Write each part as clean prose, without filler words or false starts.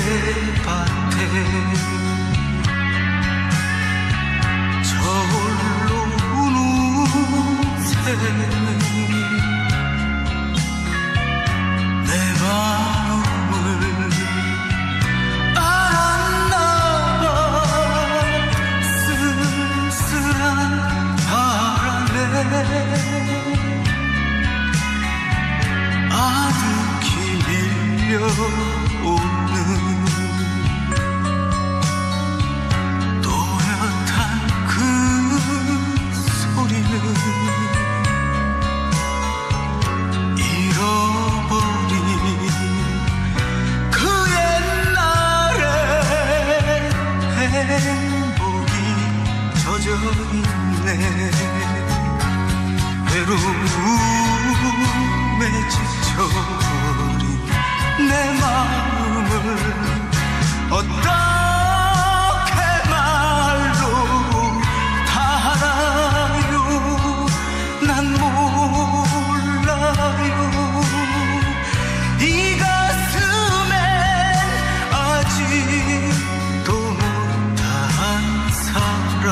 밭에 저홀로 우는 새는 내 마음을 알았나봐. 쓸쓸한 바람에 아득히 밀려오는 또렷한 그 소리는 잃어버린 그 옛날의 행복이 젖어있네. 외로움에 지쳐버린 내 마음을 어떻게 말로 다 알아요. 난 몰라요. 이 가슴엔 아직도 못한 사랑.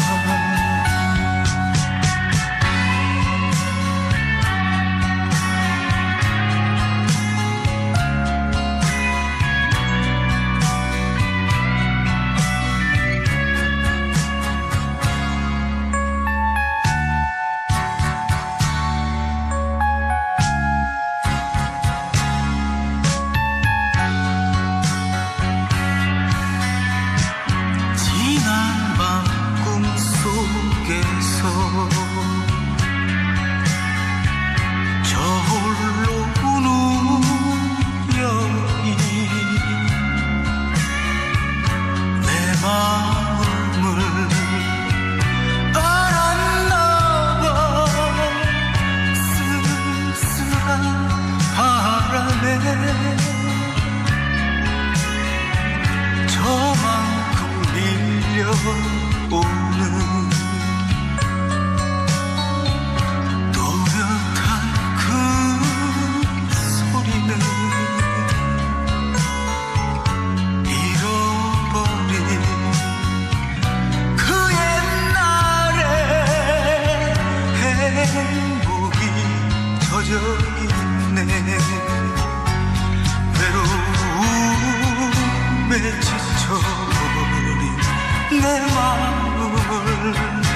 저만큼 밀려오는 또렷한 그 소리는 잃어버린 그 옛날의 행복이 젖어있네. 외로움에 지쳐버린 내 마음을